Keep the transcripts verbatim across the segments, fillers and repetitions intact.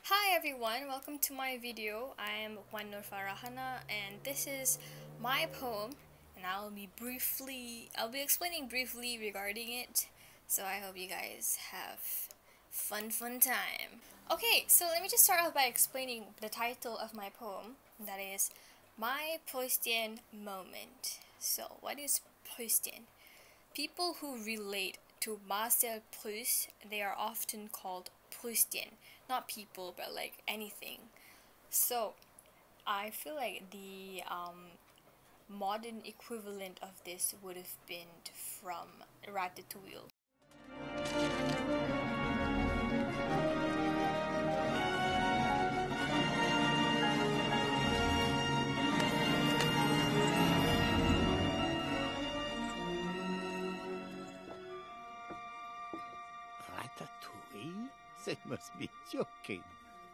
Hi everyone, welcome to my video. I am one Nurfarahana and this is my poem and I'll be briefly I'll be explaining briefly regarding it. So I hope you guys have fun fun time. Okay, so let me just start off by explaining the title of my poem. That is My Proustian Moment. So what is Proustian? People who relate to Marcel Proust, they are often called Proustian. Not people, but like anything. So I feel like the um, modern equivalent of this would have been from Ratatouille. Ratatouille? They must be joking.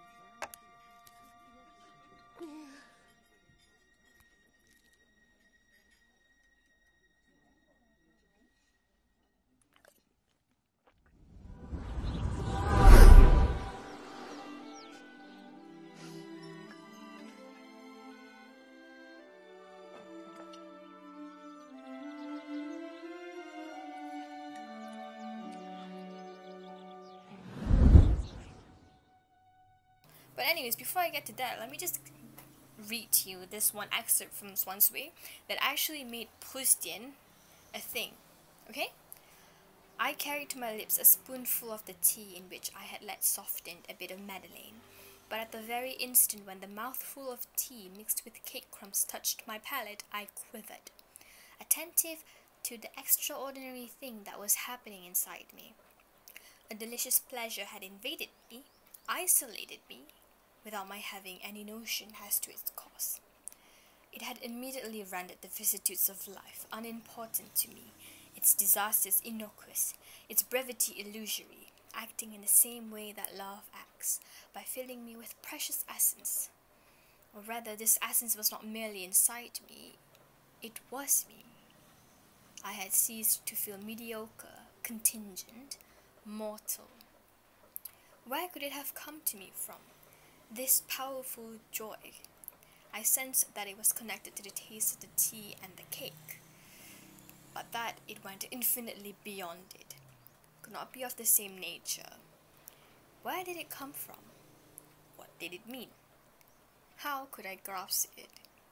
But anyways, before I get to that, let me just read to you this one excerpt from Swansway that actually made Proustian a thing. Okay? I carried to my lips a spoonful of the tea in which I had let soften a bit of Madeleine. But at the very instant when the mouthful of tea mixed with cake crumbs touched my palate, I quivered, attentive to the extraordinary thing that was happening inside me. A delicious pleasure had invaded me, isolated me, without my having any notion as to its cause. It had immediately rendered the vicissitudes of life unimportant to me, its disasters innocuous, its brevity illusory, acting in the same way that love acts, by filling me with precious essence. Or rather, this essence was not merely inside me, it was me. I had ceased to feel mediocre, contingent, mortal. Where could it have come to me from? This powerful joy. I sensed that it was connected to the taste of the tea and the cake, but that it went infinitely beyond it, could not be of the same nature. Where did it come from? What did it mean? How could I grasp it?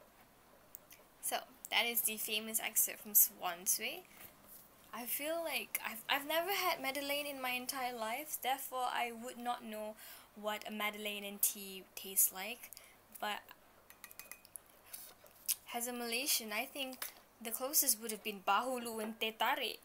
So, that is the famous excerpt from Swansway. I feel like I've, I've never had Madeleine in my entire life, therefore I would not know what a Madeleine and tea tastes like. But as a Malaysian, I think the closest would have been bahulu and teh tarik.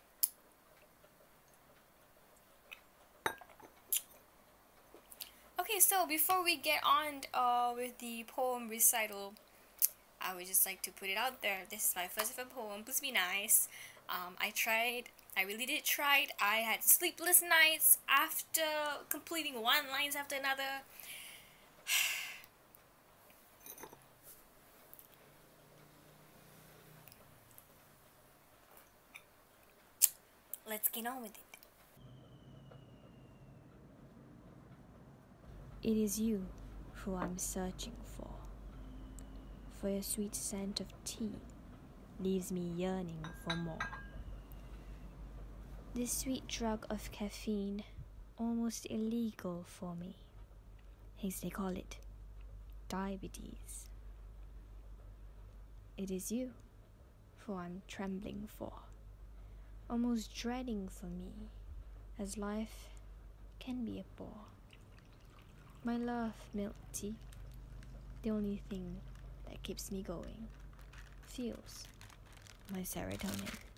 Okay, so before we get on uh, with the poem recital, I would just like to put it out there. This is my first ever poem. Please be nice. Um, I tried. I really did try. I had sleepless nights after completing one lines after another. Let's get on with it. It is you who I'm searching for. For your sweet scent of tea leaves me yearning for more. This sweet drug of caffeine, almost illegal for me, as they call it, diabetes. It is you who I'm trembling for, almost dreading for me, as life can be a bore. My love, milk tea, the only thing that keeps me going, fuels my serotonin.